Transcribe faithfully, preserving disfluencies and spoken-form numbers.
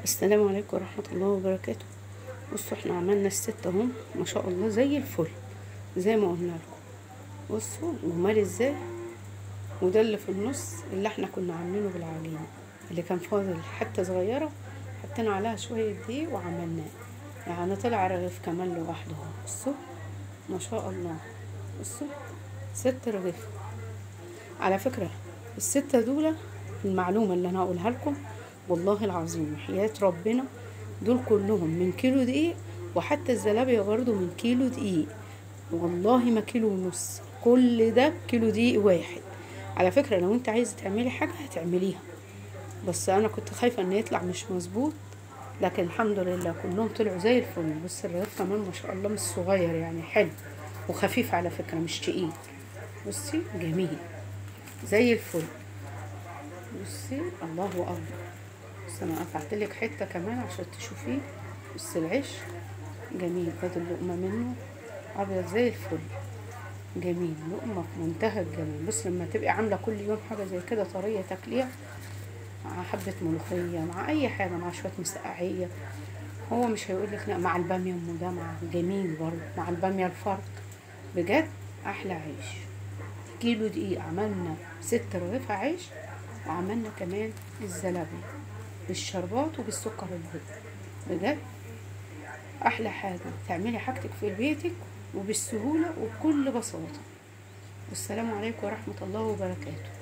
السلام عليكم ورحمة الله وبركاته. بصوا احنا عملنا الست اهم ما شاء الله زي الفل زي ما قلنا لكم. بصوا جمال ازاي. وده اللي في النص اللي احنا كنا عاملينه بالعجينة اللي كان فاضل حتة صغيرة، حطينا عليها شوية دقيق وعملناه، يعني طلع رغيف كمان لوحده اهو. بصوا ما شاء الله. بصوا ست رغيف على فكرة. الستة دول المعلومة اللي انا هقولها لكم والله العظيم وحياة ربنا دول كلهم من كيلو دقيق، وحتى الزلابية برضو من كيلو دقيق، والله ما كيلو ونص، كل ده كيلو دقيق واحد. على فكرة لو انت عايزة تعملي حاجة هتعمليها، بس انا كنت خايفة ان يطلع مش مظبوط، لكن الحمد لله كلهم طلعوا زي الفل. بس الرغيف كمان ما شاء الله مش صغير، يعني حلو وخفيف على فكرة مش تقيل. بصي جميل زي الفل. بصي الله اكبر. بس انا قطعت لك حته كمان عشان تشوفيه. بس العيش جميل، خد اللقمه منه ابيض زي الفل، جميل لقمه في منتهى الجمال. بص لما تبقي عامله كل يوم حاجه زي كده طريه تاكليها مع حبه ملوخيه، مع اي حاجه، مع شويه مسقعيه، هو مش هيقول لك لا. مع الباميه ام ده مع جميل برضه، مع الباميه الفرد بجد احلى عيش. كيلو دقيق عملنا ست رغيف عيش، وعملنا كمان الزلابية بالشربات وبالسكر البيض. بجد احلى حاجة تعملي حاجتك في بيتك وبالسهولة وبكل بساطة. والسلام عليكم ورحمة الله وبركاته.